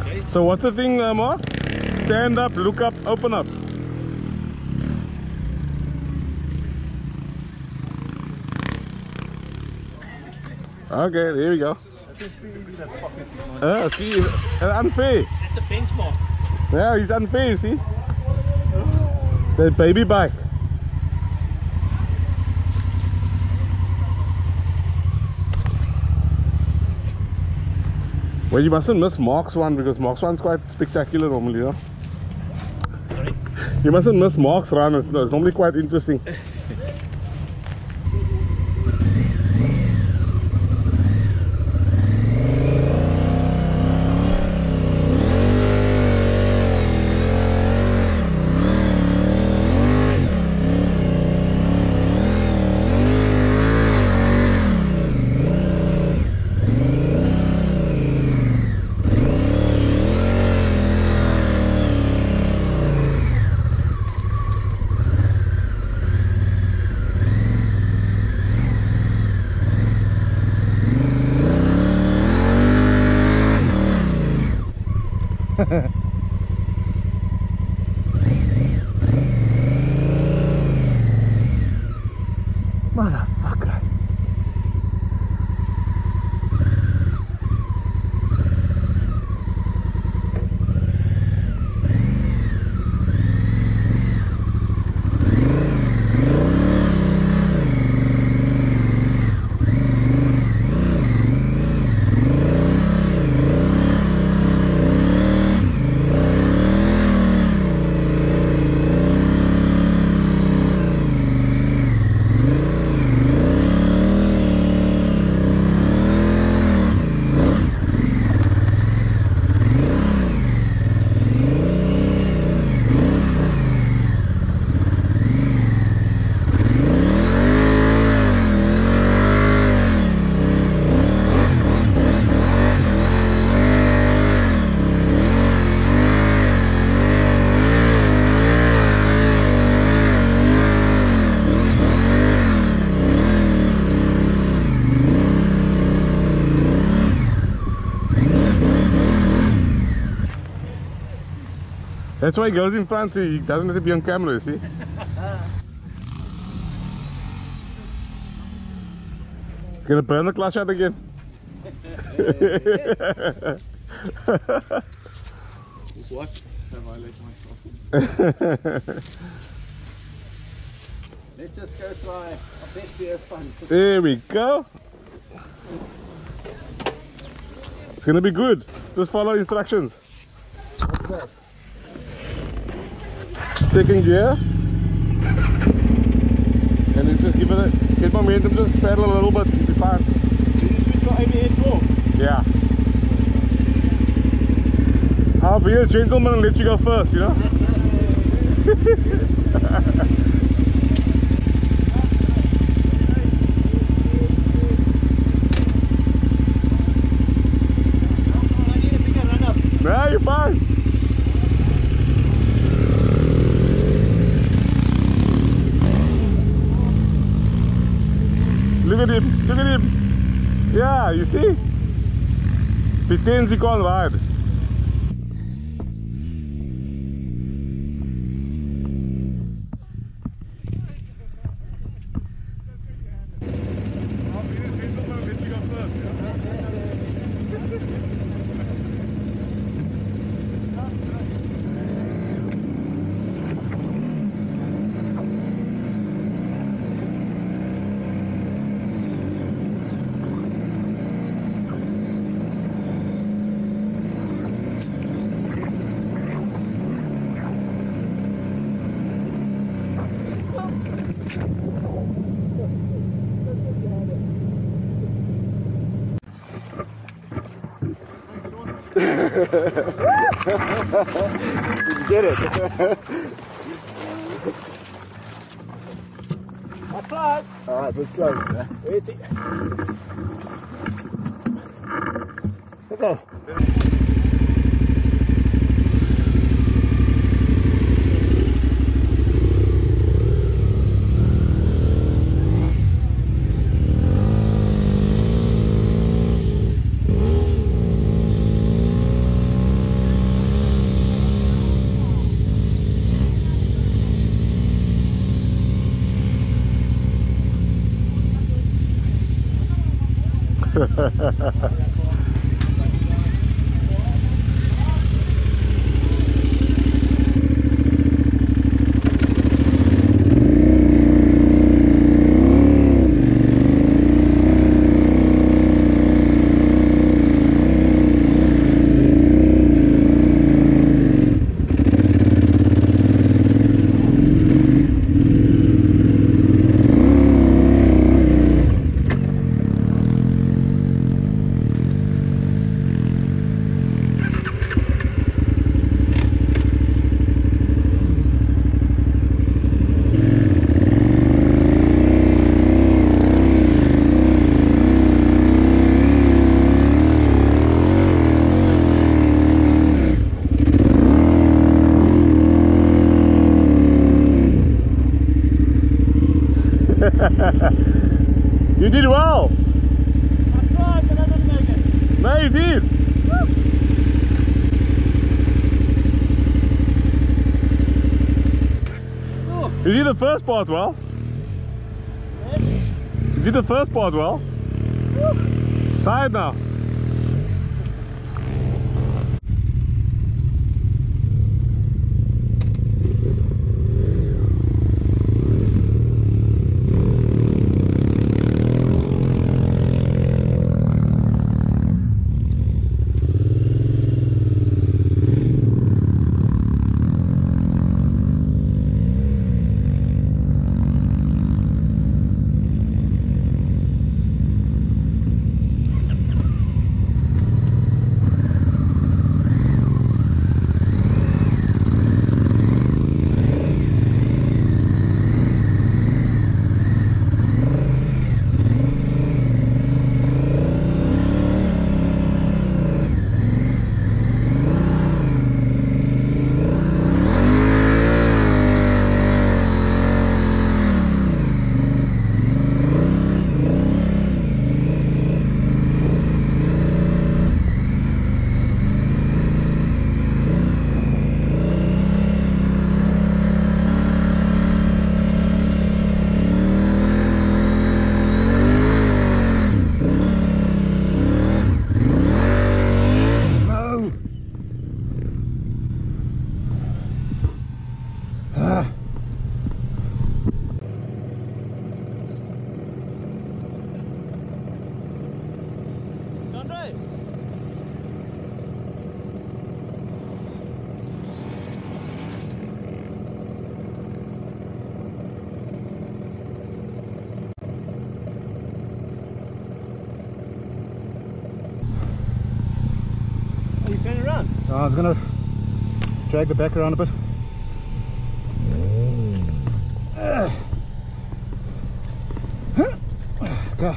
So what's the thing, Mark? Stand up, look up, open up. Okay, there we go. See, unfair. At the benchmark. Yeah, he's unfair, you see? It's a baby bike. Well, you mustn't miss Mark's one because Mark's one's quite spectacular normally, you know? Sorry? You mustn't miss Mark's run, it's normally quite interesting. Motherfucker. That's why he goes in front, so he doesn't have to be on camera, you see? He's gonna burn the clutch out again. What have I let myself? Let's just go try our best beer fun. There we go. It's gonna be good. Just follow instructions. Okay. Second gear, and you just give it a get momentum, just pedal a little bit, you'll be fine. Did you switch your ABS off? Yeah. I'll be a gentleman and let you go first, you know? I need a bigger run up. Nah, you're fine. Look at him, look at him. Yeah, you see? Pretends he can't ride. Did you get it? I tried. Alright, let's go. Where is he? Okay. You did well. I tried, but I didn't make it. No, you did. Oh, You did the first part well. yeah. You did the first part well. Tired now. Andre? Oh, you turning around? I was gonna drag the back around a bit. Go.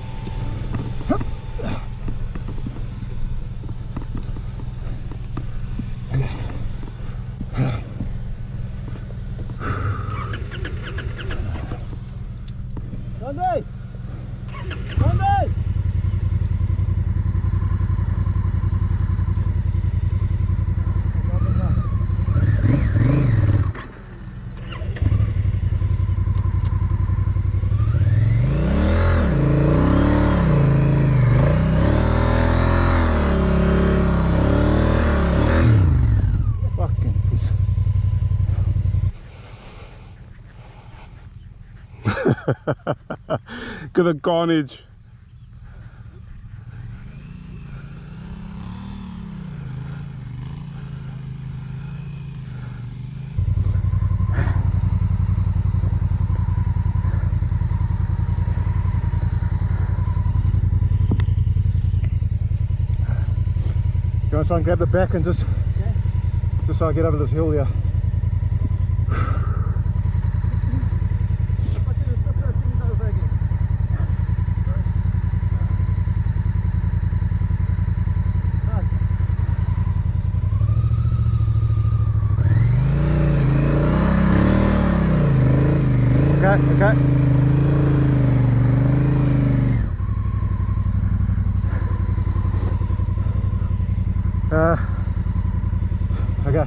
Andre! Andre! Fucking piece. Look at the carnage. You want to try and grab the back and just so I get over this hill here. Okay. Okay.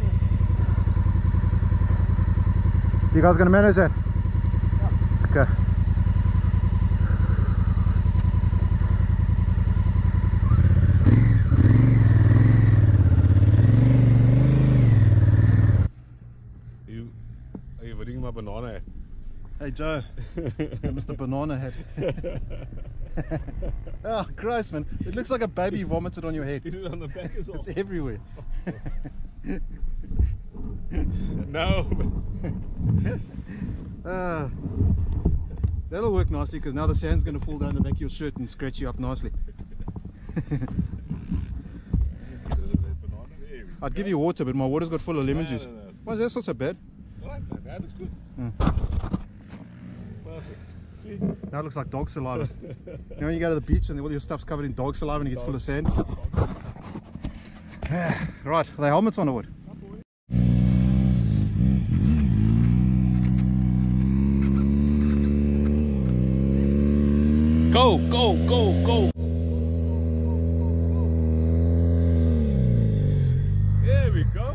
You guys gonna manage that? Okay. banana hat. Hey Joe, Mr. Banana Hat. Oh, gross, man. It looks like a baby vomited on your head. Is it on the back as well? It's everywhere. No. That'll work nicely because now the sand's going to fall down the back of your shirt and scratch you up nicely. I'd give you water, but my water's got full of lemon juice. No. Well, that's not so bad. I like that. That looks good. Perfect. See? Now it looks like dog saliva. You know when you go to the beach and all your stuff's covered in dog saliva and it gets full of sand? Right, are they helmets on or what? Go, go, go, go. There we go.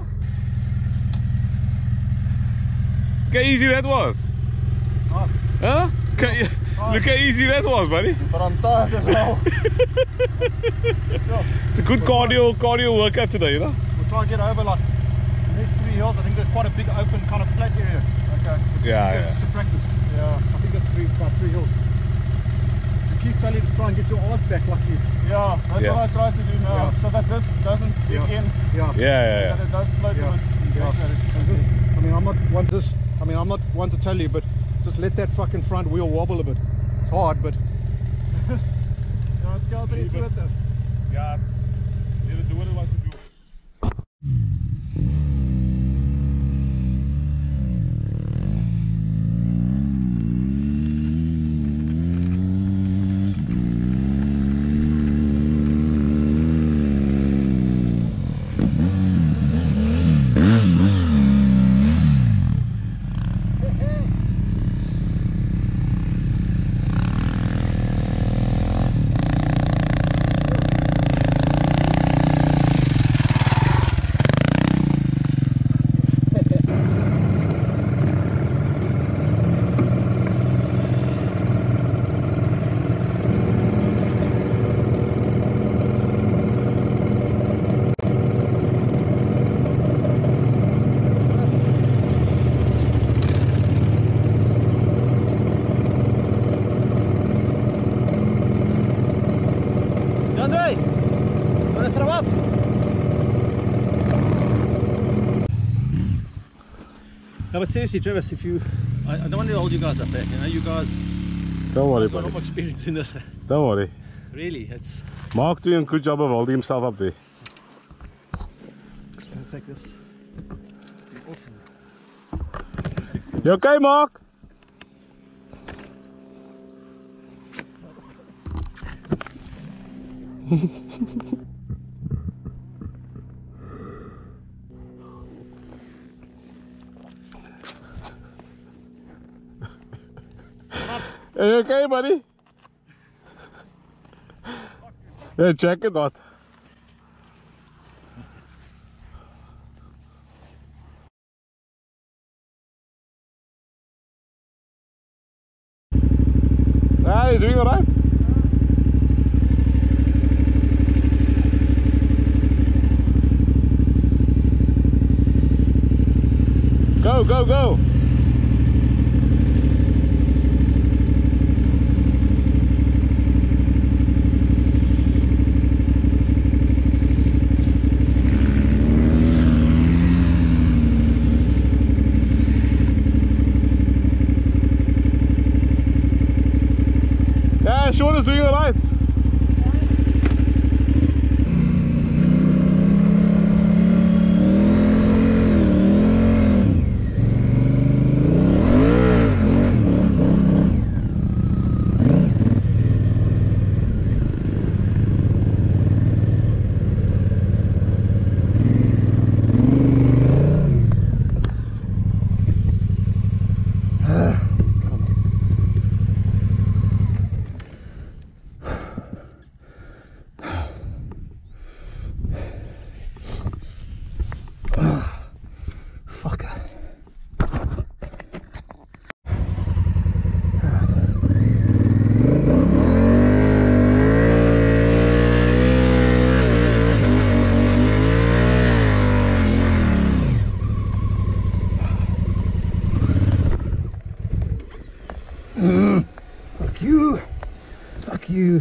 Look how easy that was. Nice. Huh? Look how easy that was, buddy. But I'm tired as well. It's a good cardio workout today, you know? We'll try and get over like the next 3 hills. I think there's quite a big open kind of flat area. Okay. Yeah. Just to practice. Yeah. I think that's about 3 hills. You keep telling you to try and get your arse back like you. Yeah, that's Yeah. what I try to do now, Yeah. so that this doesn't dig in, Yeah. Yeah. that it does float Yeah. a bit. Yeah. I mean, I'm not one to tell you, but just let that fucking front wheel wobble a bit. It's hard, but Ja, het geld er niet Ja, groter. Ja. Let it do what it wants to do. Andre, wanna throw up? No, but seriously, Travis, if you, I don't want to hold you guys up there. You know, you guys Don't worry, got a lot buddy. more experience in this. Don't worry. Really, it's. Mark doing a good job of holding himself up there. I'll take this. You okay, Mark? Are you okay, buddy? Yeah, check it out. Ah, you're doing alright? Go, go, go! Yeah, Sean is doing alright. You.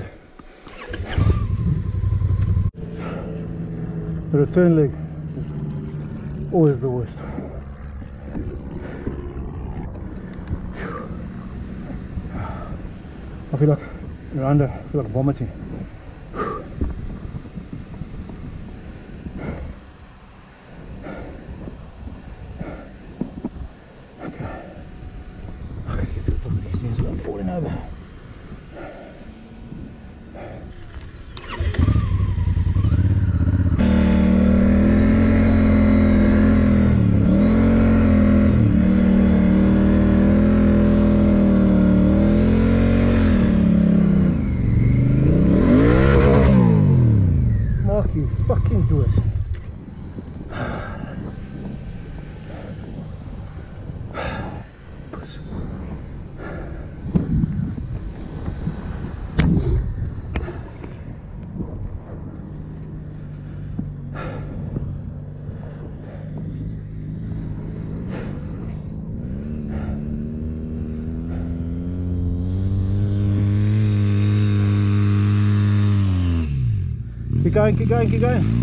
The return leg is always the worst. I feel like Miranda, I feel like vomiting. Okay. Okay, get to the top of these dunes without falling over. You fucking do it. Keep going, keep going, keep going.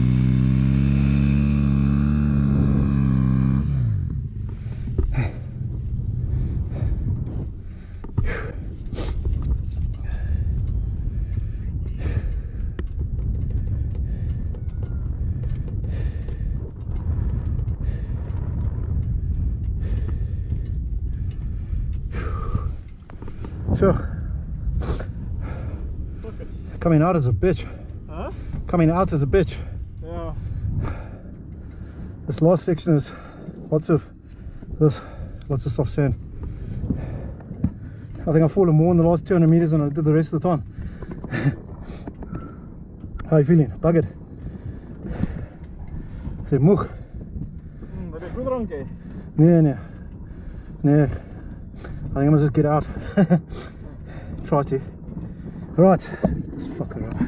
Sure. Coming out as a bitch. Huh? Coming out as a bitch. Yeah. This last section is lots of soft sand. I think I've fallen more in the last 200 meters than I did the rest of the time. How are you feeling? Buggered? Is it moeg? Maar dat is goed dronken. Nee. I think I must just get out. Try to. Right. This fucker up.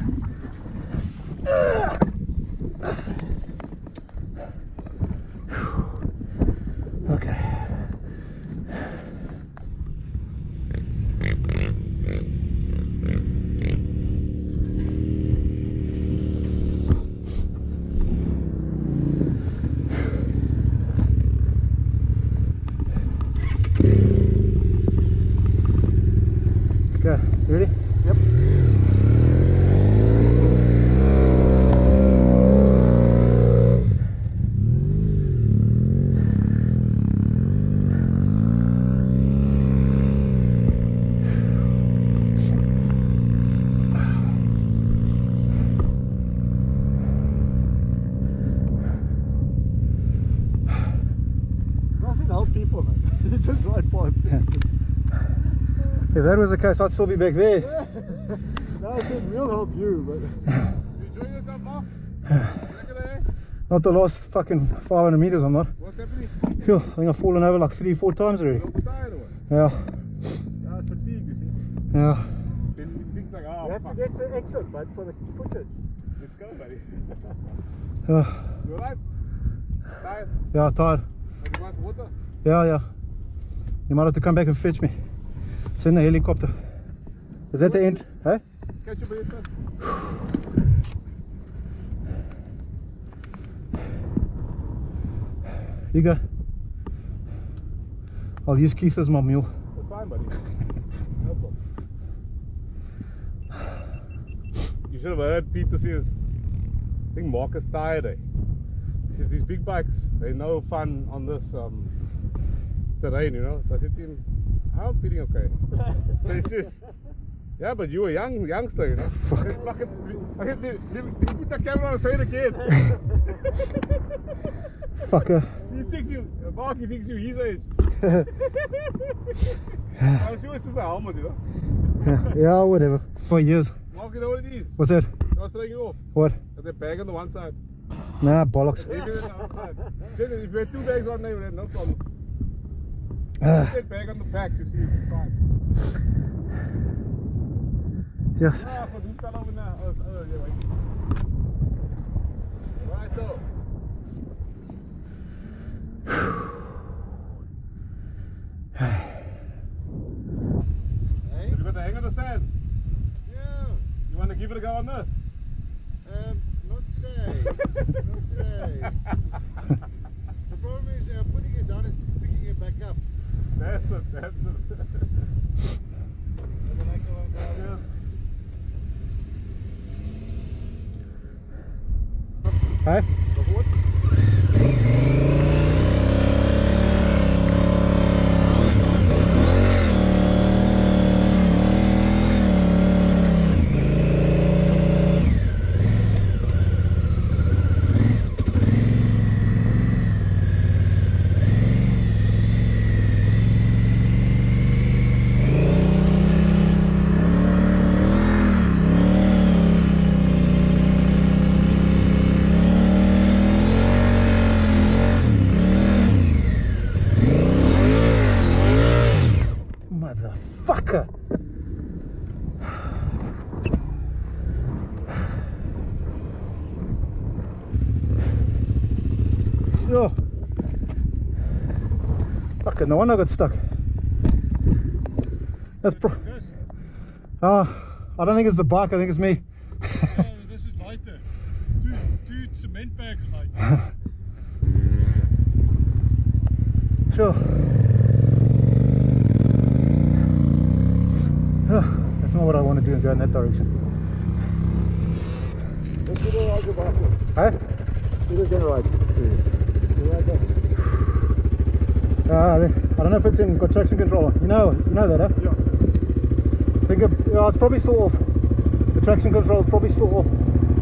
Okay. Okay, you ready? Yep. Nothing help people, man. It's just right part. If that was the case, I'd still be back there. No, I said we'll help you, but You enjoying yourself, Mark? Lekker, eh? Not the last fucking 500 meters, I'm not. What's happening? Phew, I think I've fallen over like 3-4 times already. You're tired or what? Yeah, Yeah, it's fatigue, you see. yeah. Then you think like, oh, you have fuck. to get the exit, but for the footage. Let's go, buddy. Yeah, You alright? Tired? yeah, tired. Have you want water? Yeah. You might have to come back and fetch me. It's in the helicopter. Is that the end? Hey? Catch your breath first. You go. I'll use Keith as my mule. That's fine, buddy. No problem. You should have heard Peter says, I think Mark is tired, eh? He says these big bikes, they're no fun on this terrain, you know. So I said to him, I'm feeling okay. So he says, yeah, but you were youngster, you know. I said, let me put the camera on, say it again. Fucker. He thinks you, Mark, he thinks you his age. I'm sure it's just a helmet, you know. Yeah, whatever. For years. Mark, you know what it is? What's that? I was throwing you off. What? Got that bag on the one side. Nah, bollocks. Heavier than the other side. If you had two bags on there, no problem. Put that bag on the back, you see, it's fine. Yes. Ah, for who's that over now? Oh, yeah, right. Right, though. Hey? Have you got the hang of the sand? Yeah. Hey? Go forward. Motherfucker! Yo. Fucking no wonder I got stuck. That's I don't think it's the bike, I think it's me. Oh, this is lighter. Two cement bags lighter. Sure. That's not what I want to do and go in that direction. Let's do the ride back. Huh? Do the general ride. You ride that. I don't know if it's got traction controller. You know that, huh? Yeah. I think it's probably still off. The traction control is probably still off.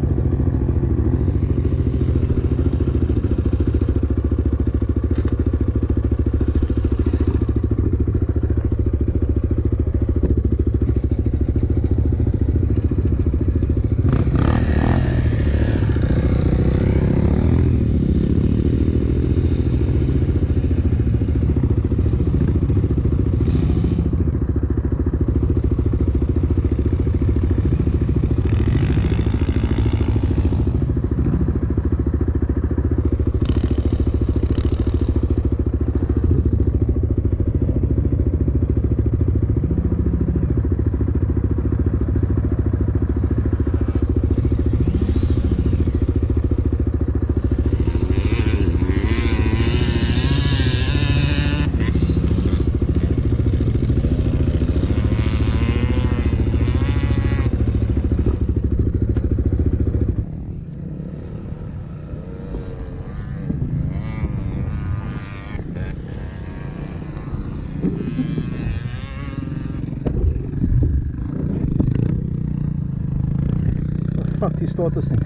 Fuck, do you start this thing?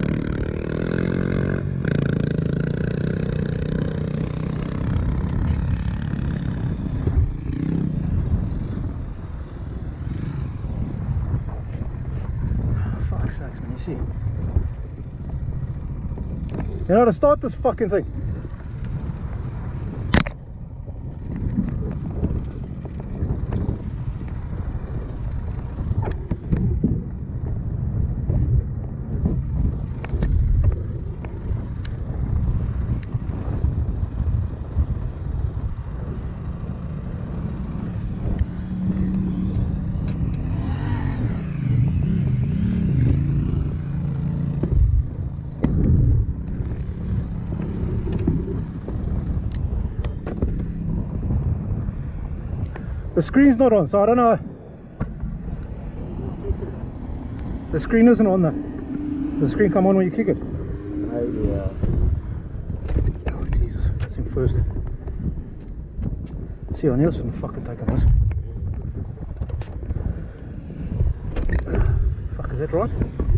Fuck sucks, man, you see. You know how to start this fucking thing? The screen's not on, so I don't know. The screen isn't on there. Does the screen come on when you kick it? Yeah. Oh Jesus, that's in first. See, I knew I shouldn't fucking taken this. Fuck, is that right?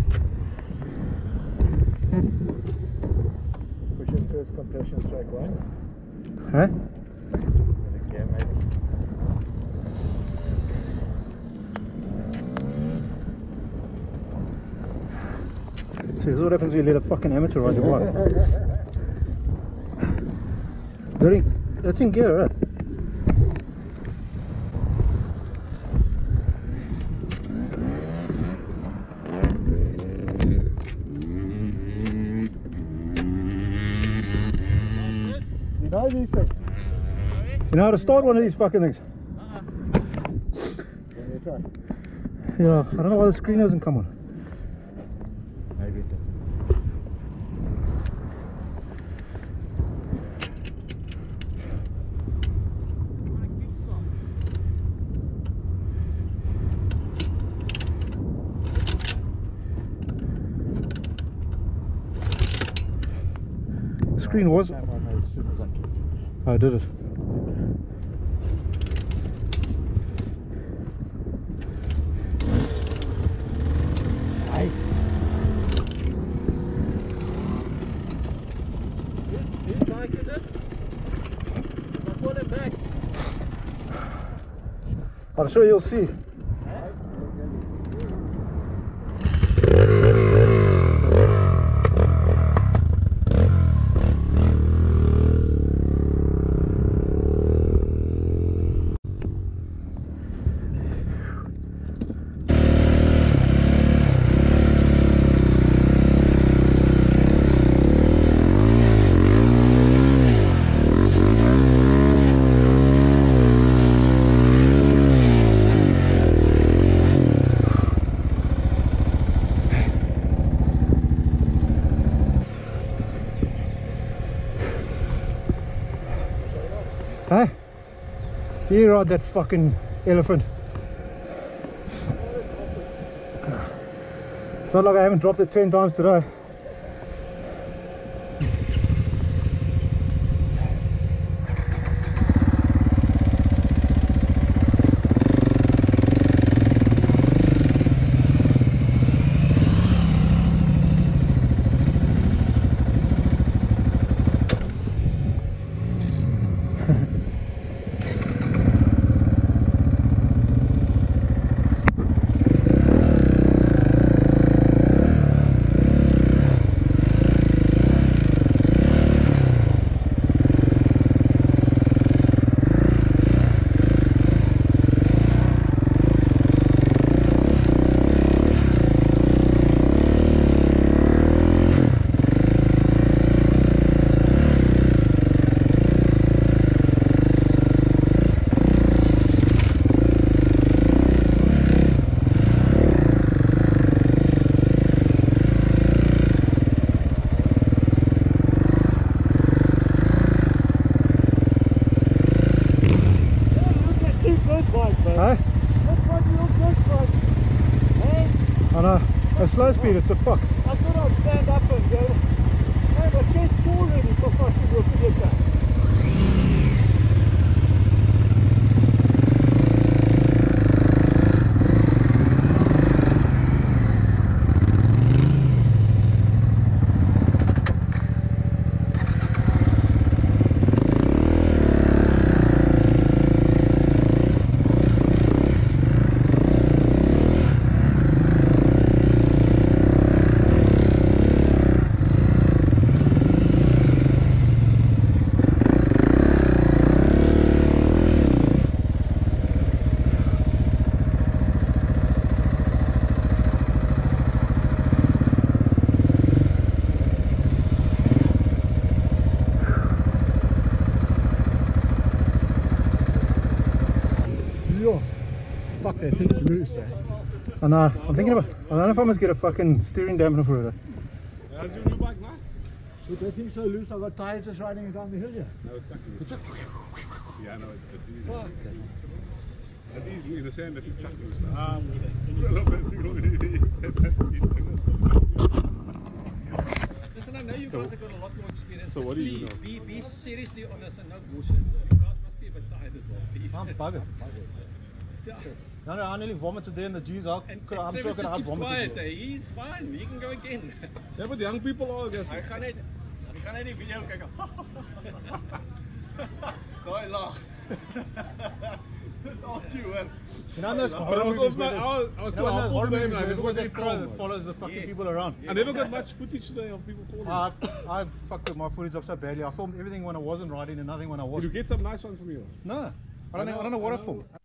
Push in first compression strike once. Huh? Yeah, maybe. See, this is what happens when you let a fucking amateur ride your bike. That's in gear, right? You know these things. You know how to start one of these fucking things? Can you try? Yeah, I don't know why the screen doesn't come on. Maybe it doesn't. screen was. Came on as soon as I kicked it. Oh, did it? You liked it? I'll call him back. I'm sure you'll see. Huh? You ride that fucking elephant. It's not like I haven't dropped it 10 times today. Huh? I know. At slow speed, it's a fuck. I thought I'd stand up and go, hey, my chest's full ready for fucking your predictor. Fuck, that thing's loose, eh? I know. I'm thinking about. I don't know if I must get a fucking steering dampener for it. How's your new bike, nice? But that thing's so loose, I've got tires just riding it down the hill here. No, it's stuck in the Yeah, I know. It's fuck. That is in the sand, that is stuck in the sand. I love that thing already. Listen, I know you guys have got a lot more experience. So what do you know? Be seriously honest and no bullshit. You guys must be a bit tired as well, please. I'm buggered. Yeah. No, I nearly vomited there in the dunes. I'm Travis sure I could just have keeps vomited quiet, there. He's fine, he can go again. Yeah, but young people are against Hy gaan net die video kyk. Daai lag. Dis al toe hoor. You know those I horror was movies not- where I was there's- too you know humble those horror today, movies man. where It there's always wasn't that crow calm. that follows the fucking Yes. people around. I never got much footage today of people falling. I fucked up my footage up so badly. I filmed everything when I wasn't riding and nothing when I was. Did you get some nice ones from you? No, I don't know what I filmed.